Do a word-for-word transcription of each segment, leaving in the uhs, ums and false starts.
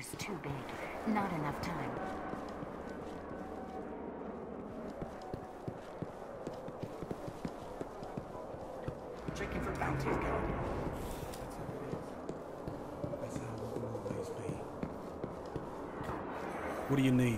floor's too big. Not enough time. Drinking for bounties, God. That's how it will always be. What do you need?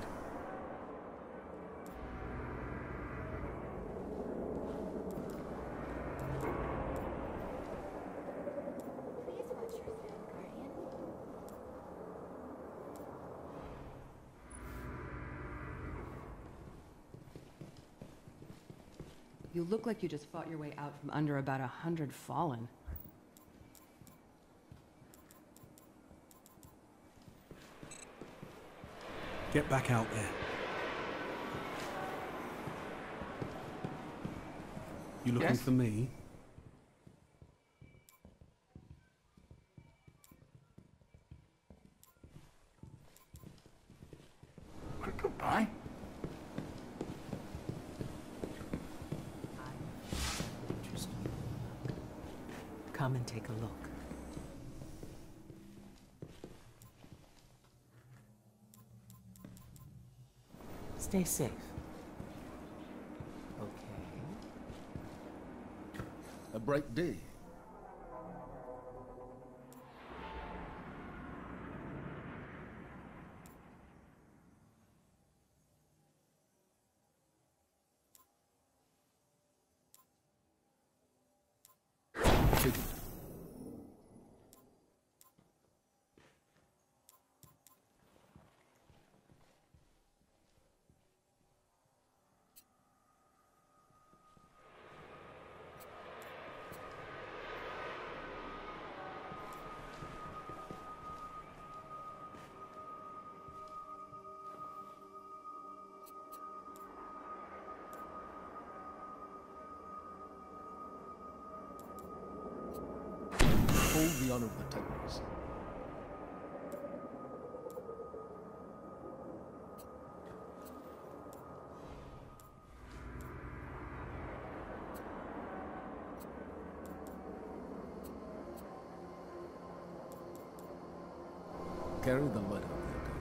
You look like you just fought your way out from under about a hundred fallen. Get back out there. You looking Yes? for me? Quick goodbye. Come and take a look. Stay safe. Okay. A bright day. Take it. Hold the honor of the Titans. Carry the letter of the Academy.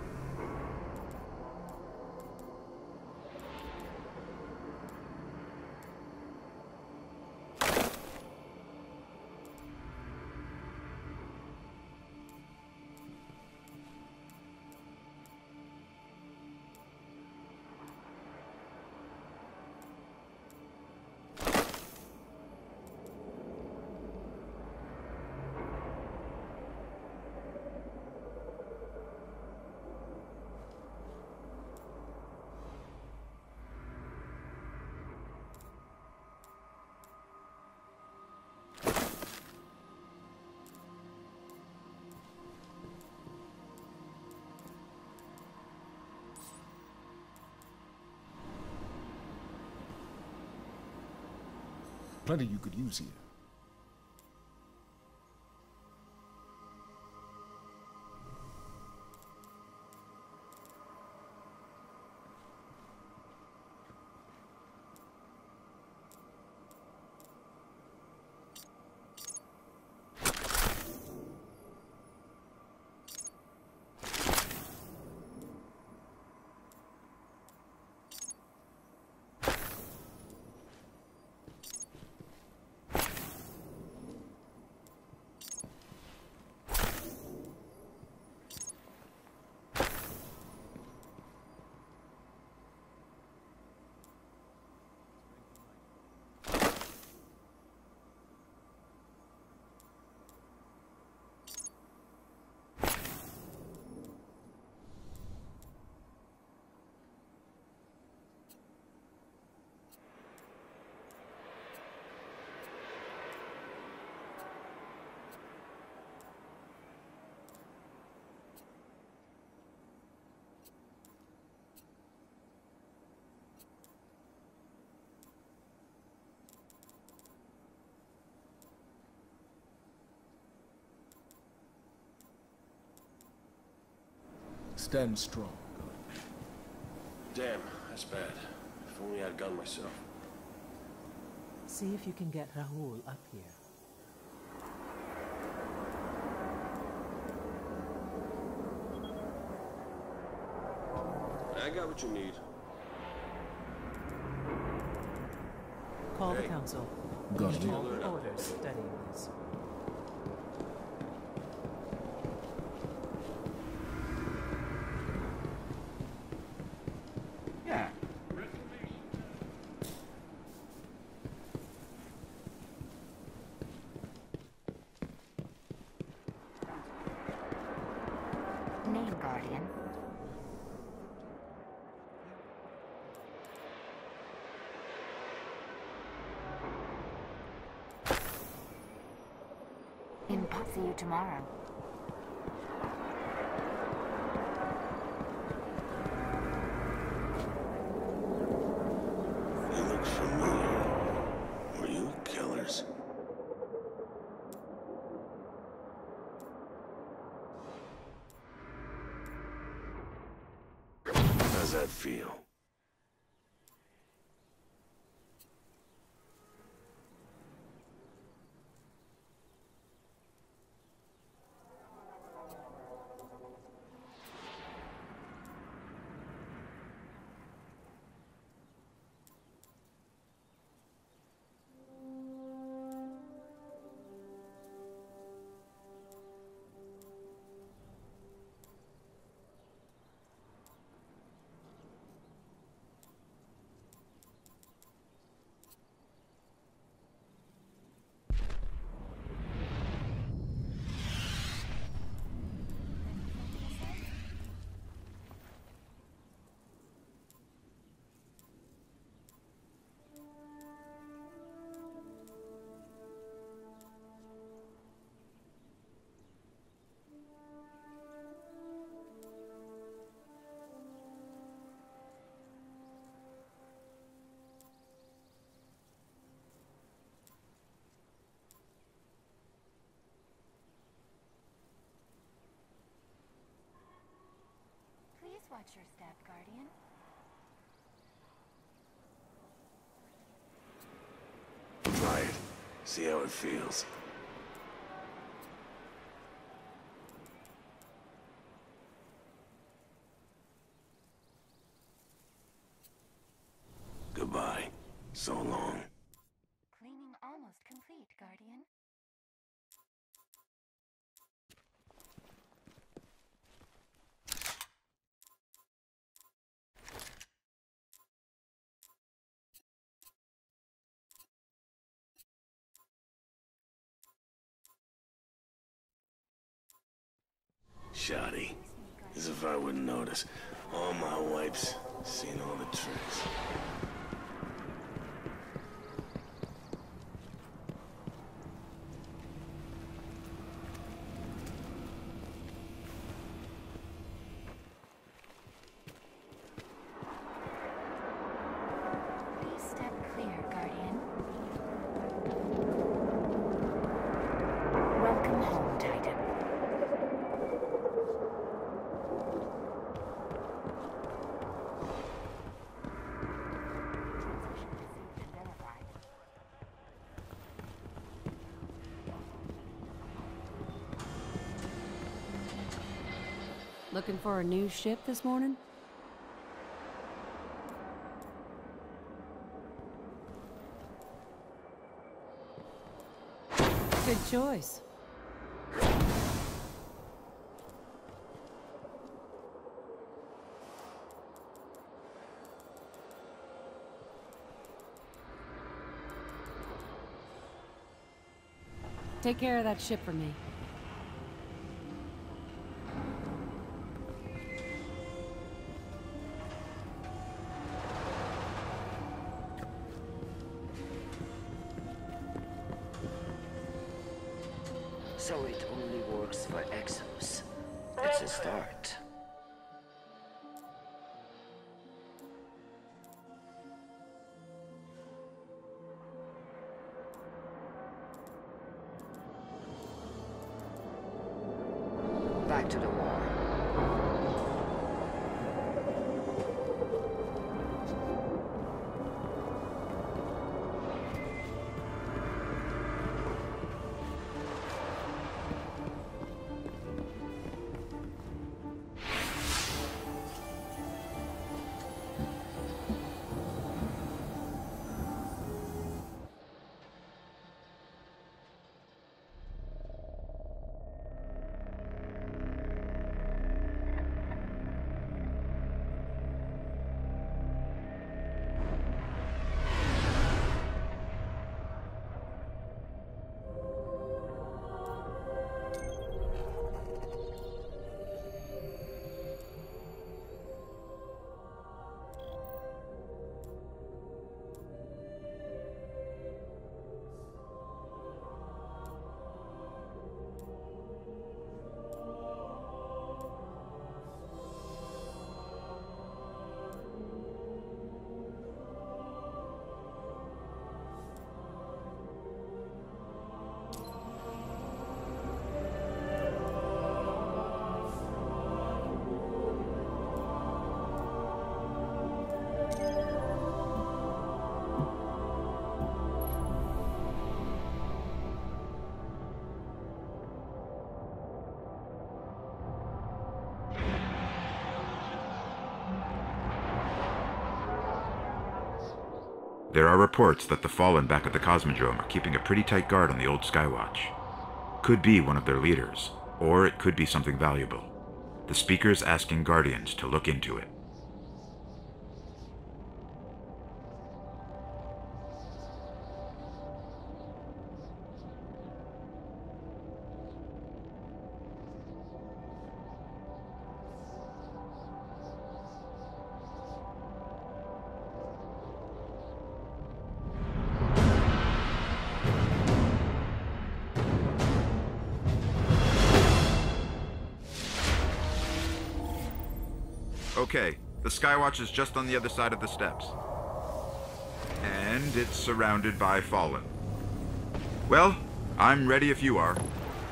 Plenty you could use here. Stand strong. Damn, that's bad. If only I had a gun myself. See if you can get Rahul up here. I got what you need. Call the Hey. council. Got All it. orders studying this. Yeah. Name, Guardian. In see you tomorrow. They look familiar. Were you killers? How's that feel? Please watch your step, Guardian. Try it. See how it feels. Goodbye. So long. Cleaning almost complete, Guardian. Shoddy. As if I wouldn't notice. All my wipes. Seen all the tricks. Please step clear, Guardian. Welcome home, Titan. Looking for a new ship this morning? Good choice. Take care of that ship for me. So it only works for Exos. It's a start. Back to the war. There are reports that the Fallen back at the Cosmodrome are keeping a pretty tight guard on the old Skywatch. Could be one of their leaders, or it could be something valuable. The speaker's asking Guardians to look into it. Okay, the Skywatch is just on the other side of the steps. And it's surrounded by Fallen. Well, I'm ready if you are.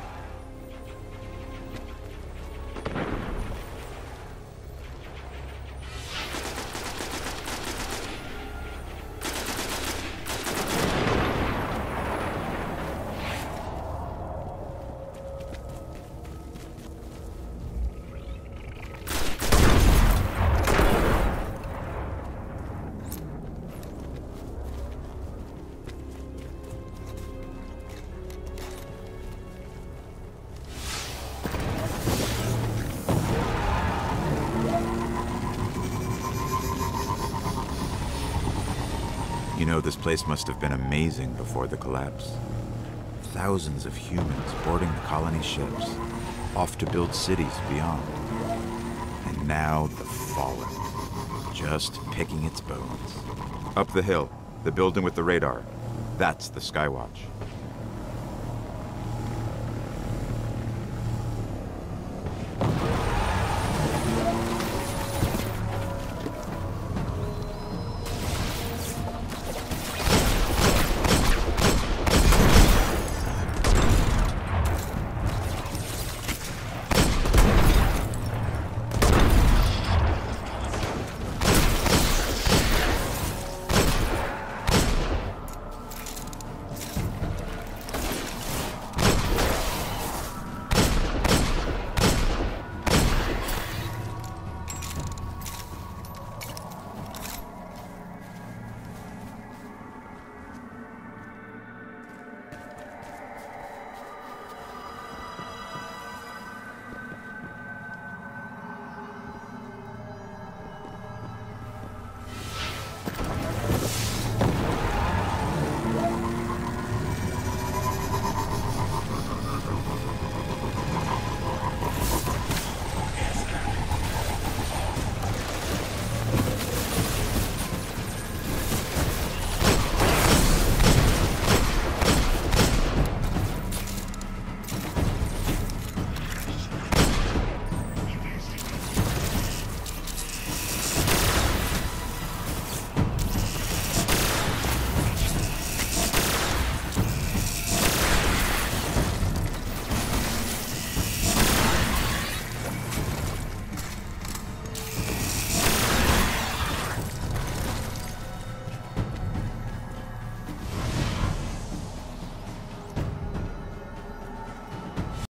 You know, this place must have been amazing before the collapse. Thousands of humans boarding the colony ships, off to build cities beyond. And now the Fallen, just picking its bones. Up the hill, the building with the radar. That's the Skywatch.